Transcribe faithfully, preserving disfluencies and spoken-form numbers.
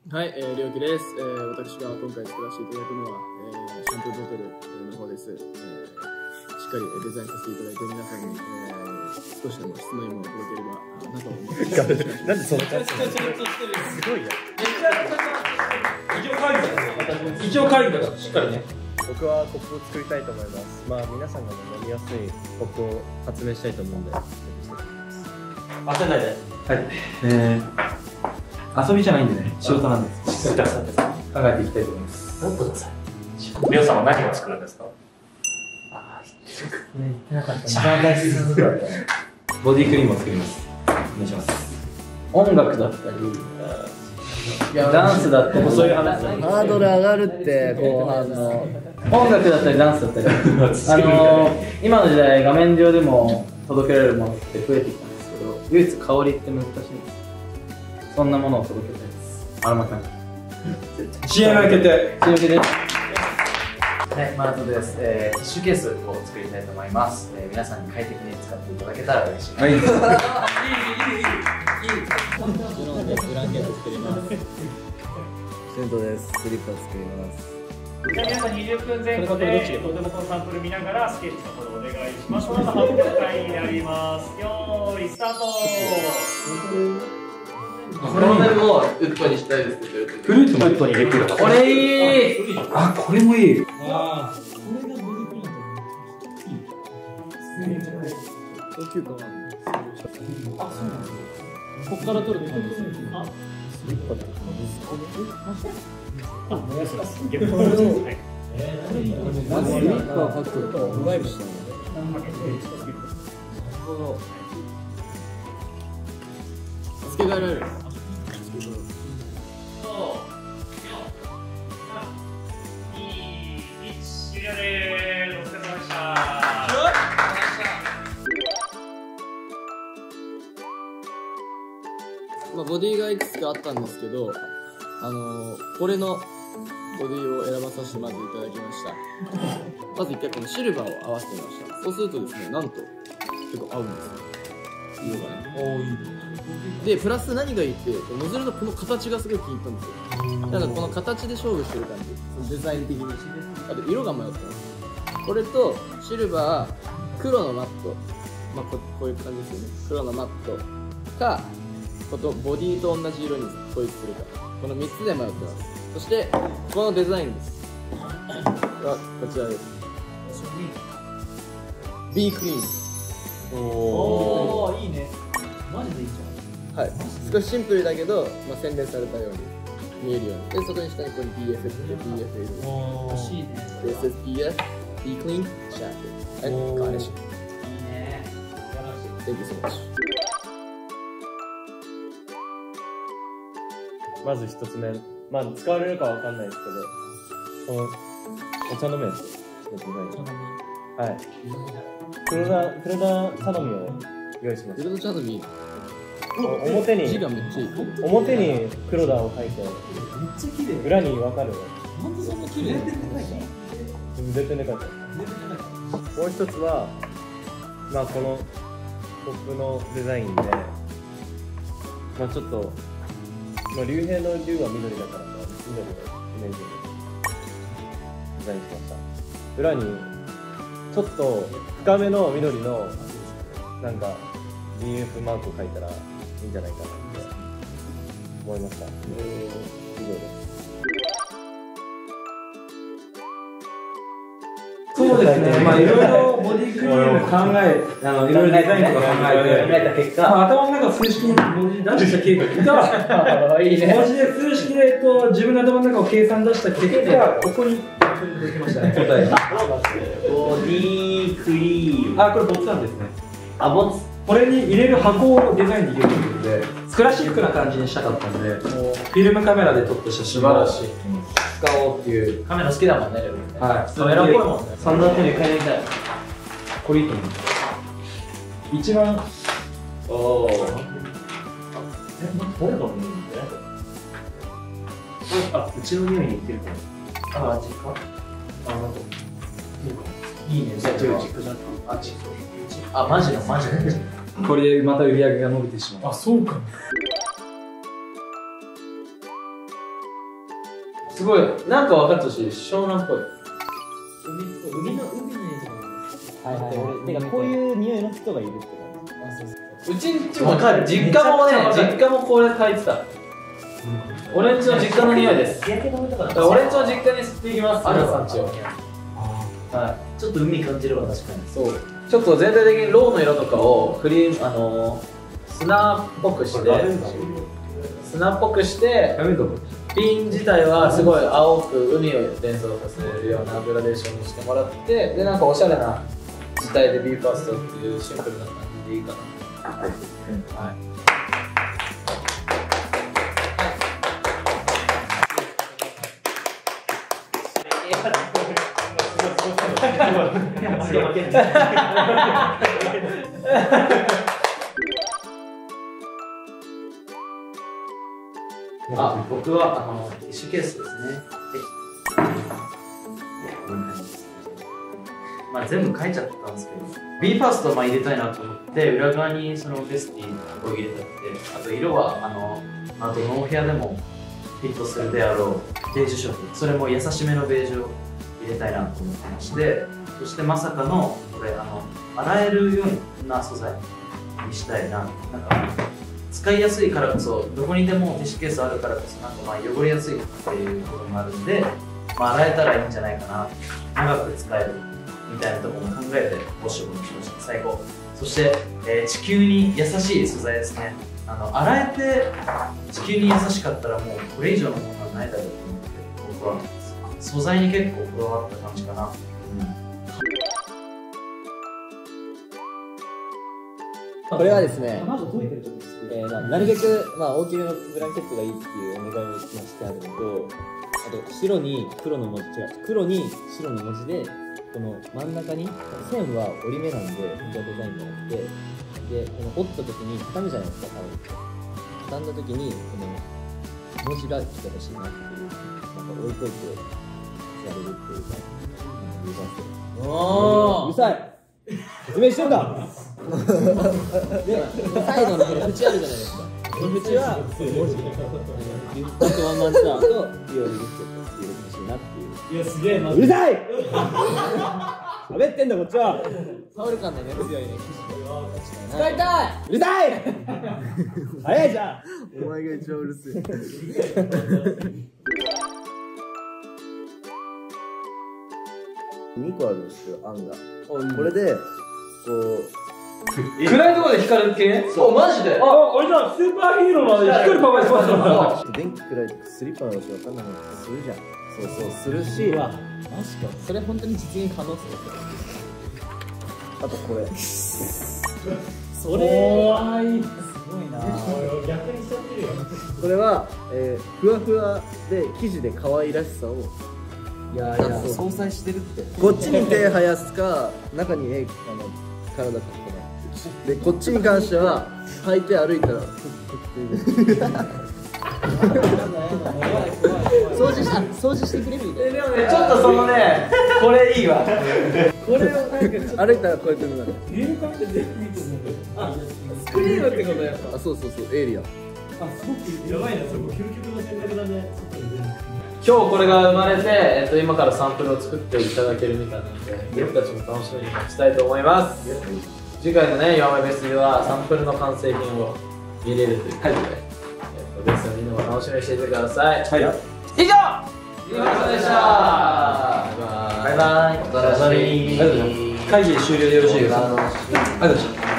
はい、えー、りょうきです。えー、私が今回作らせていただくのは、えー、シャンプーボトルの方です。えー、しっかりデザインさせていただいて、皆さんに、えー、少しでも質問を届ければなと思います。 なんでその感じすごいや。 一応会議だからしっかりね。 僕はコップを作りたいと思います。まあ皆さんが、ね、飲みやすいコップを発明したいと思うんで。 焦んないで。はい。えー、遊びじゃないんでね、仕事なんです。しっかり考えていきたいと思います。待ってください。りょうさんは何を作るんですか？ああ、言ってなかった。一番大切なことだったね。ボディクリームを作ります。お願いします。音楽だったり、ダンスだったり、そういう話。 ハードル上がるって後半の音楽だったりダンスだったり、あのー、今の時代画面上でも届けられるものって増えてきたんですけど、唯一香りって難しいんです。そんなものを届けたいです。アロマキャンプ シーエム 決定。 シーエム 決定。 はい、マナトです、えー、ティッシュケースを作りたいと思います、えー、皆さんに快適に使っていただけたら嬉しいです。はい、いいいいいいいいブランケット作ります。セントです。スリッパ作ります。 じゃあ皆さんにじゅっぷんぜん後でお手元のサンプル見ながらスケッチのほどお願いします。この後発表会になります。よーいスタート。 この辺もウッドにしたいですって言ってる。 フルーツもウッドにできる。これいい。あ、これもいい。 ああ、これがボディプラント。いい。高級感ある。あ、そうなんですよ。ここから取るって感じですね。あ、スリッパだ。 あ、もやしがすげえ。 まずスリッパを履くとドライブしたので。なるほど。付け替えられる。 終了でーす。お疲れ様でした。 まあボディがいくつかあったんですけど、あのー、これのボディを選ばさせてまずいただきました。まず一回このシルバーを合わせてみました。そうするとですね、なんと結構合うんですよ。色がね。でプラス何がいいってノズルのこの形がすごい気に入ったんですよ。だからこの形で勝負してる感じ、デザイン的に。あと色が迷ってます。これとシルバー、黒のマット、まあ、こ, こういう感じですよね。黒のマットかことボディと同じ色に統一するか、このみっつで迷ってます。そしてこのデザインです。はこちらです。 B クリーム。 おお、いいね。マジでいいじゃん。はい、少しシンプルだけど、まあ、洗練されたように見えるように。で、そこに下にここに ビーエフ って ビーエフ 入れる。 欲しいね。 This is ビーエフ、Be Clean Jacket and Garnish。 いいね。素晴らしい。 Thank you so much。 まず一つ目、まあ使われるかわかんないですけど、このお茶の麺です。はい。黒田黒田茶飲みを用意しました。 黒田茶飲み。 表に字がめっちゃいい。 表に黒田を書いて、めっちゃ綺麗。裏に分かる。 なんでそんな綺麗なの？ 絶対なかった。もう一つは、まあこのコップのデザインで、まあちょっと、まあ竜兵の竜は緑だから、まあ、緑のイメージでデザインしました。裏にちょっと深めの緑のなんか ビーエフ マークを書いたらいいんじゃないかなって思いました。以上です。 そうですね。まあいろいろボディクリーム考え、あのいろいろデザインとか考えて、 考えた結果、 まあ、頭の中数式に文字出した結果、いいね。文字で数式でこう自分の頭の中を計算出した結果、ここにできましたね。答え。 ボディクリーム。 あ、これボツなんですね。 あ、ボツ。 これに入れる箱をデザインできるということで、クラシックな感じにしたかったんで、もうフィルムカメラで撮った写真を使おうっていう。 カメラ好きだもんね、レブンね。はい。カメラっぽいもんね。サンダーテレビ買いに行きたい。 これいいと思う。一番。 おお。え、誰の匂いって？あ、うちの匂いに似てるかも。あ、あっちか。あ、なんか。いいね。じゃあ、うちか。あっち。あ、マジのマジの。 これでまた売り上げが伸びてしまう。 あ、そうか。 すごい、なんか分かってほしい。湘南っぽい。 海の海の絵とか。 はいはいはい。てかこういう匂いの人がいるって感じ。 うちんちも実家もね、実家もこれ書いてた。俺んちの実家の匂いです。俺んちの実家に吸っていきます。あるさんちを。はい。 ちょっと海感じるわ、確かに。 そう。ちょっと全体的にロウの色とかをクリーム、あのー、砂っぽくして、砂っぽくして、瓶自体はすごい青く海を連想させるようなグラデーションにしてもらって、で、なんかおしゃれな字体で ビーファーストっていうシンプルな感じでいいかな。はい。 あ、僕はあのティッシュケースですね。まあ全部書いちゃったんですけど、ビーファーストまあ入れたいなと思って裏側にそのベスティを入れたって、あと色はあのあとノーヘアでもフィットするであろうベージュ色、それも優しめのベージュを入れたいなと思ってまして、そしてまさかのこれあの洗えるような素材にしたいな。なんか使いやすいからこそ、どこにでもティッシュケースあるからこそ、なんかまあ汚れやすいっていうこともあるんで、まあ、洗えたらいいんじゃないかな、長く使えるみたいなところも考えてウォッシュボにしました。最後、そして、えー、地球に優しい素材ですね。あの洗えて地球に優しかったらもうこれ以上のものはないだろうと思って、僕は素材に結構こだわった感じかな。うん、 これはですね、えーまあ、なるべく、まあ、大きめのブランケットがいいっていうお願いをしてあるのと、あと白に黒の文字、違う、黒に白の文字で、この真ん中に線は折り目なんで、本当はデザインじゃなくて、で、この折った時に畳むじゃないですか、多分。畳んだ時に、この文字が来てほしいなっていう、なんか置いといてやれるっていうか、うん、おー、うるさい、説明してるかで、サイドのこの縁あるじゃないですか。この縁は文字ギュッとワンマンツアーとリオリリストって入れてほしいなっていう。いや、すげえ、うるさい喋ってんだこっちは。タオル感でね、強いね。使いたい、うるさい早いじゃん、お前が一番うるせえにこあるんですよ、案が。これでこう暗いところで光る系？そう、マジで？ あ、俺じゃスーパーヒーローの光るパパにしました。 電気暗いとスリッパの場所わかんなかったりするじゃん。そうそうするし、マジか。それ本当に実現可能ですよ。あとこれ。それ怖い。すごいな。逆にしちゃってるよ。これは、えー、ふわふわで生地で可愛らしさを。いやいや、相殺してるって。こっちに手生やすか、中にえあの体かけて。で、こっちに関しては履いて歩いたら掃除した掃除してくれるみたいな。 でもね、ちょっとそのね、これいいわ。これをなんか歩いたらこうやってなる。 入感って全部いいと思うけど。あ、 スクリームってことやっぱ。 あ、そうそうそう、エイリアン。 あ、すごくやばいな、そこ究極の選択だね。 今日これが生まれて、えっと、今からサンプルを作っていただけるみたいなので、僕たちも楽しみにしたいと思います。次回のね、ヨアマイベストではサンプルの完成品を見れるということで、えっと、ベストみんなも楽しみにしていてください。はい、以上、ゆうまでした。バイバイ。 お楽しみに。 会議終了でよろしいですか？ありがとうございました。